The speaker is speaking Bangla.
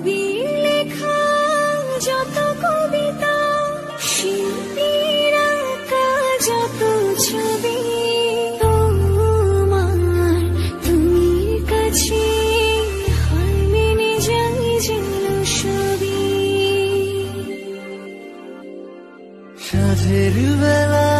কবির লেখা যত কবিতা, শিল্পীর আঁকা যত ছবি, তোমার তুমির কাছে হার মেনে যাই যেন সবই। সাঁঝের বেলা